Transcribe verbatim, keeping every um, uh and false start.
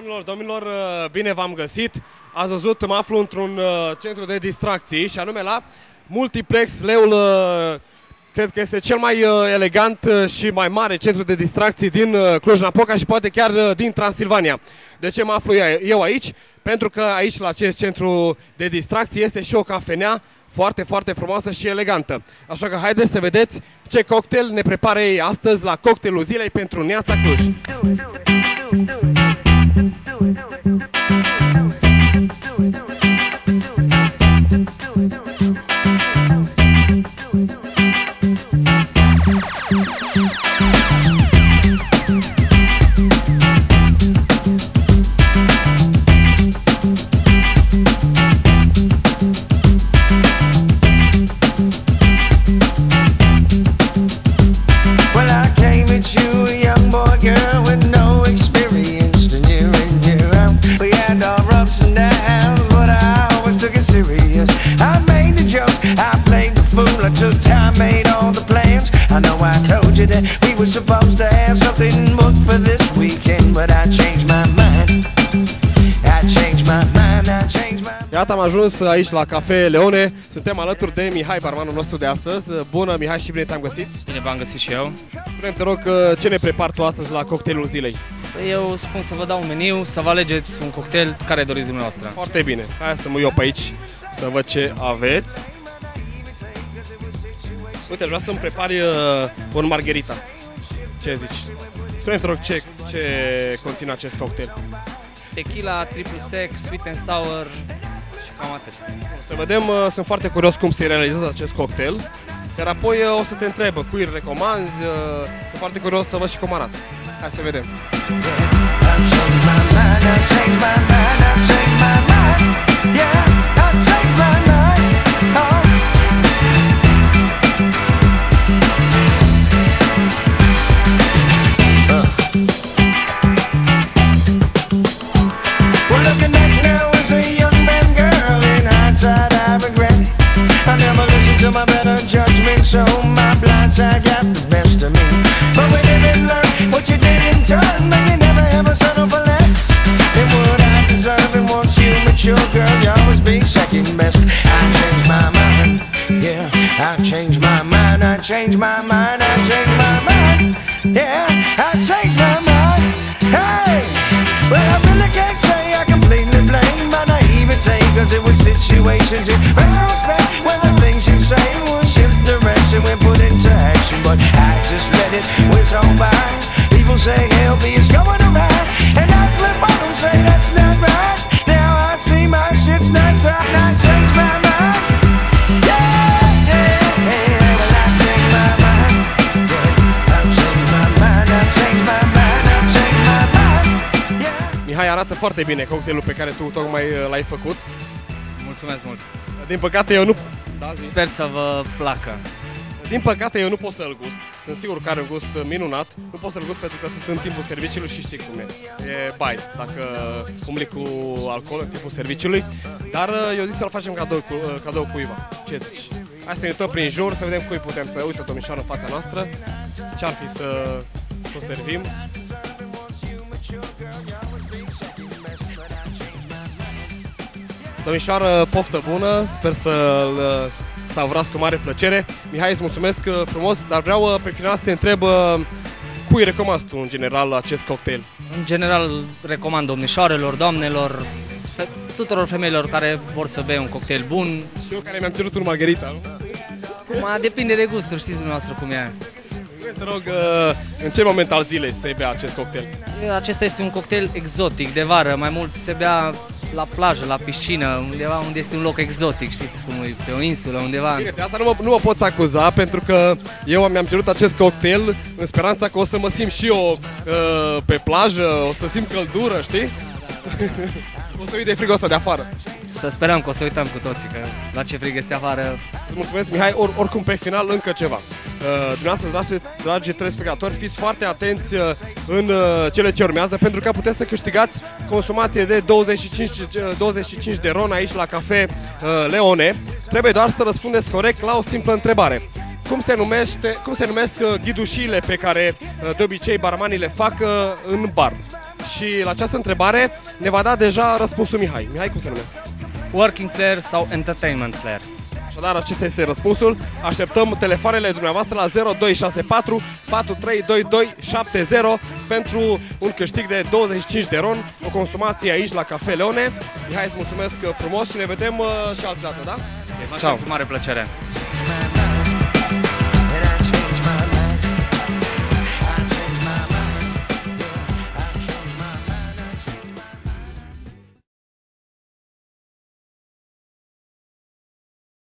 Doamnelor, domnilor, bine v-am găsit. Ați văzut, mă aflu într-un centru de distracții și anume la Multiplex Leul. Cred că este cel mai elegant și mai mare centru de distracții din Cluj-Napoca și poate chiar din Transilvania. De ce mă aflu eu aici? Pentru că aici, la acest centru de distracții, este și o cafenea foarte, foarte frumoasă și elegantă. Așa că haideți să vedeți ce cocktail ne prepară ei astăzi la cocktailul zilei pentru Neața Cluj. Iată, am ajuns aici la Cafe Leone. Suntem alături de Mihai, barmanul nostru de astăzi. Bună, Mihai, și bine te-am găsit. Bine v-am găsit și eu. Spune-mi, te rog, ce ne prepari tu astăzi la cocktailul zilei? Eu spun să vă dau un meniu, să vă alegeți un cocktail care doriți dumneavoastră. Foarte bine. Hai să mă iau pe aici să văd ce aveți. Uite, aș vrea să-mi prepari uh, un margherita. Ce zici? Spune-mi, te rog, ce, ce conține acest cocktail? Tequila, triplu sec, sweet and sour și cam atât. Să vedem, uh, sunt foarte curios cum se realizează acest cocktail. Iar apoi uh, o să te întreb cui îl recomanzi, uh, sunt foarte curios să văd și cum arată. Hai să vedem. To my better judgment, so my blind side got the best of me. But we live and learn what you did in turn, and you never ever settle for less than what I deserve. And once you mature, girl, you always be second best. I changed my mind, yeah. I changed my mind. I changed my mind. I changed my mind, yeah. I changed my mind. Hey, well, I really can't say I completely blame my naivete, 'cause it was situations in retrospect when the things you say will shift direction when put into action. But I just let it whiz on by. People say help me, it's going around, and I flip on them, say that's not right. Now I see my shit's not time. I changed my mind. Yeah, yeah, yeah. Well, I changed my mind. Yeah, I changed my mind. I changed my mind. I changed my mind. Yeah. Mihai, arată foarte bine cocktailul pe care tu tocmai l-ai făcut. Mulțumesc mult. Din păcate eu nu... Da, sper să vă placă. Din păcate eu nu pot să-l gust. Sunt sigur că are un gust minunat. Nu pot să-l gust pentru că sunt în timpul serviciului și știi cum e. E bai, dacă umbli cu alcool în timpul serviciului. Dar eu zic să-l facem cadou, cu, cadou cuiva. Ce zici? Hai să ne uităm prin jur, să vedem cui putem să... Uite, domnișoară în fața noastră. Ce-ar fi să, să o servim? Domnișoară, poftă bună, sper să-l savurați cu mare plăcere. Mihai, îți mulțumesc frumos, dar vreau pe final să te întreb cui recomanzi tu în general acest cocktail? În general recomand domnișoarelor, doamnelor, tuturor femeilor care vor să bea un cocktail bun. Și eu care mi-am cerut un margherita, nu? Acum depinde de gusturi, știți dumneavoastră cum e. Te rog, în ce moment al zilei să-i bea acest cocktail? Acesta este un cocktail exotic, de vară, mai mult se bea la plajă, la piscină, undeva unde este un loc exotic, știți cum e, pe o insulă, undeva. Bine, de asta nu mă, nu mă poți acuza, pentru că eu mi-am cerut acest cocktail în speranța că o să mă simt și eu uh, pe plajă, o să simt căldură, știi? O să uit de frigul ăsta de afară. Să sperăm că o să uităm cu toții că la ce frig este afară. Îți mulțumesc, Mihai. Or, oricum, pe final, încă ceva. Uh, dumneavoastră, dragi, dragi telespectatori, fiți foarte atenți uh, în uh, cele ce urmează, pentru că puteți să câștigați consumație de douăzeci și cinci, douăzeci și cinci de ron aici la Cafe uh, Leone. Trebuie doar să răspundeți corect la o simplă întrebare. Cum se, numește, cum se numesc uh, ghidușiile pe care uh, de obicei barmanii le fac uh, în bar? Și la această întrebare ne va da deja răspunsul Mihai. Mihai, cum se numește? Working player sau entertainment player? Așadar, acesta este răspunsul. Așteptăm telefoanele dumneavoastră la zero doi șase patru patru trei doi doi șapte zero pentru un câștig de douăzeci și cinci de ron, o consumație aici la Cafe Leone. Mihai, îți mulțumesc frumos și ne vedem uh, și altă dată, da? Ciao, cu mare plăcere!